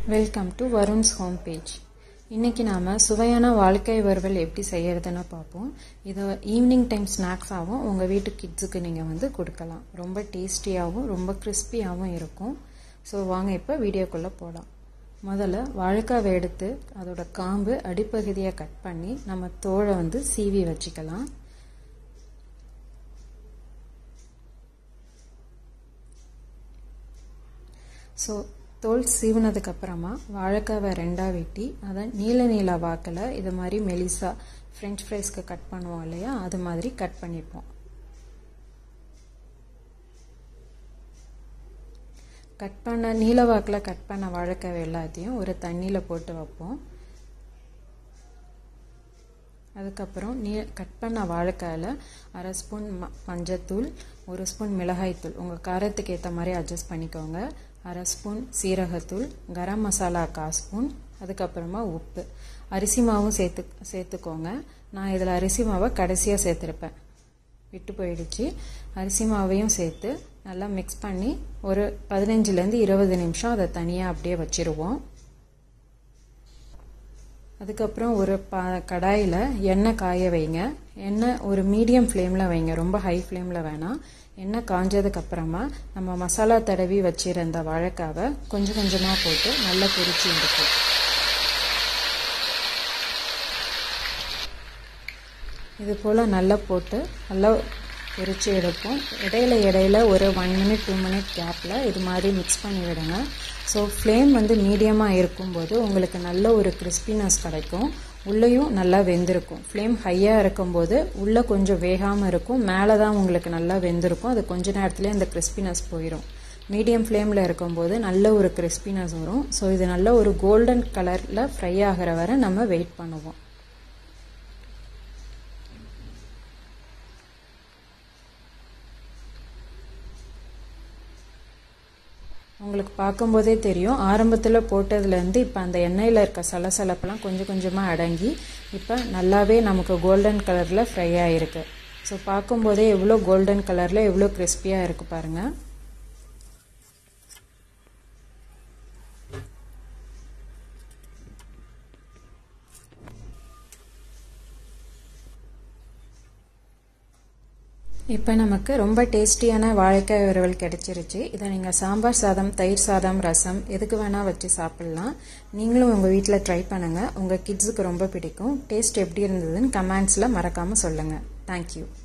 Welcome to Varun's home page. இன்றைக்கி நாம் சுவையான வாழ்க்கை வறுவல் எப்படி செய்யறதுன்னு பார்ப்போம். இதை ஈவினிங் டைம் ஸ்நாக்ஸாகவும் உங்கள் வீட்டு கிட்ஸுக்கு நீங்கள் கொடுக்கலாம். ரொம்ப டேஸ்டியாகவும் ரொம்ப கிறிஸ்பியாகவும் இருக்கும். ஸோ வாங்க இப்போ வீடியோக்குள்ளே போகலாம். முதல்ல வாழைக்காவை எடுத்து அதோட காம்பு அடிப்பகுதியை கட் பண்ணி நம்ம தோலை சீவி வச்சுக்கலாம். ஸோ தோல் சீவினதுக்கு அப்புறமா வாழைக்காவை ரெண்டாக வெட்டி அதை நீல வாக்கில் இது மாதிரி மெலிசா ஃப்ரெஞ்ச் ஃப்ரைஸ்க்கு கட் பண்ணுவோம் இல்லையா, அது மாதிரி கட் பண்ணிப்போம். கட் பண்ண நீல வாக்கில் கட் பண்ண வாழைக்காவை எல்லாத்தையும் ஒரு தண்ணியில் போட்டு வைப்போம். அதுக்கப்புறம் கட் பண்ண வாழைக்காயில் அரை ஸ்பூன் மஞ்சத்தூள், 1 ஸ்பூன் மிளகாய்த்தூள், உங்கள் காரத்துக்கு ஏற்ற மாதிரி அட்ஜஸ்ட் பண்ணிக்கோங்க, அரை ஸ்பூன் சீரகத்தூள், கரம் மசாலா 1/4 ஸ்பூன், அதுக்கப்புறமா உப்பு, அரிசி மாவும் சேர்த்துக்கோங்க. நான் இதில் அரிசி மாவை கடைசியாக சேர்த்துருப்பேன், விட்டு போயிடுச்சு. அரிசி மாவையும் சேர்த்து நல்லா மிக்ஸ் பண்ணி ஒரு 15லேருந்து 20 நிமிஷம் அதை தனியாக அப்படியே வச்சுருவோம். அதுக்கப்புறம் ஒரு கடாயில் எண்ணெய் காய வைங்க. எண்ணெய் ஒரு மீடியம் ஃப்ளேமில் வைங்க, ரொம்ப ஹை ஃப்ளேமில் வேணாம். எண்ணெய் காஞ்சதுக்கப்புறமா நம்ம மசாலா தடவி வச்சிருந்த வாழைக்காவை கொஞ்சம் கொஞ்சமாக போட்டு நல்லா பொரிச்சு எடுக்கும். இது போல் நல்லா போட்டு நல்லா பொரிச்சு எடுப்போம். இடையில ஒரு 1 மினிட் 2 மினிட் கேப்பில் இது மாதிரி மிக்ஸ் பண்ணி விடுங்க. ஸோ ஃப்ளேம் மீடியமாக இருக்கும்போது உங்களுக்கு நல்ல ஒரு கிறிஸ்பினஸ் கிடைக்கும், உள்ளேயும் நல்லா வெந்திருக்கும். ஃப்ளேம் ஹையாக இருக்கும்போது உள்ளே கொஞ்சம் வேகாமல் இருக்கும், மேலே தான் உங்களுக்கு நல்லா வெந்திருக்கும். அது கொஞ்ச நேரத்துலேயே அந்த கிறிஸ்பினஸ் போயிடும். மீடியம் ஃப்ளேமில் இருக்கும்போது நல்ல ஒரு கிறிஸ்பினஸ் வரும். ஸோ இது நல்ல ஒரு கோல்டன் கலரில் ஃப்ரை ஆகிற வரை நம்ம வெயிட் பண்ணுவோம். உங்களுக்கு பார்க்கும்போதே தெரியும், ஆரம்பத்தில் போட்டதுலேருந்து இப்போ அந்த எண்ணெயில் இருக்க சலசலப்பெல்லாம் கொஞ்சம் கொஞ்சமாக அடங்கி இப்போ நல்லாவே நமக்கு கோல்டன் கலரில் ஃப்ரை ஆகிருக்கு. ஸோ பார்க்கும்போதே எவ்வளோ கோல்டன் கலரில் எவ்வளோ கிறிஸ்பியாக இருக்குது பாருங்கள். இப்போ நமக்கு ரொம்ப டேஸ்டியான வாழைக்காய் வறுவல் கிடைச்சிருச்சு. இதை நீங்கள் சாம்பார் சாதம், தயிர் சாதம், ரசம் எதுக்கு வேணால் வச்சு சாப்பிட்லாம். நீங்களும் உங்கள் வீட்டில் ட்ரை பண்ணுங்கள், உங்கள் கிட்ஸுக்கு ரொம்ப பிடிக்கும். டேஸ்ட் எப்படி இருந்ததுன்னு கமெண்ட்ஸில் மறக்காமல் சொல்லுங்கள். தேங்க்யூ.